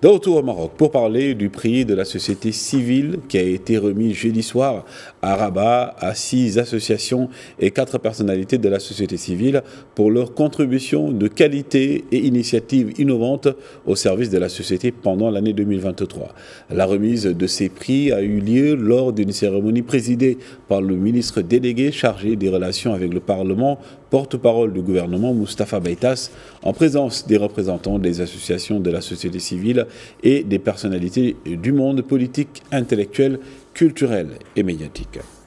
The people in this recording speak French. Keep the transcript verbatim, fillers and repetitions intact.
De retour au Maroc pour parler du prix de la société civile qui a été remis jeudi soir à Rabat à six associations et quatre personnalités de la société civile pour leur contribution de qualité et initiatives innovantes au service de la société pendant l'année deux mille vingt-trois. La remise de ces prix a eu lieu lors d'une cérémonie présidée par le ministre délégué chargé des relations avec le Parlement, porte-parole du gouvernement Moustapha Beytas, en présence des représentants des associations de la société civile et des personnalités du monde politique, intellectuel, culturel et médiatique.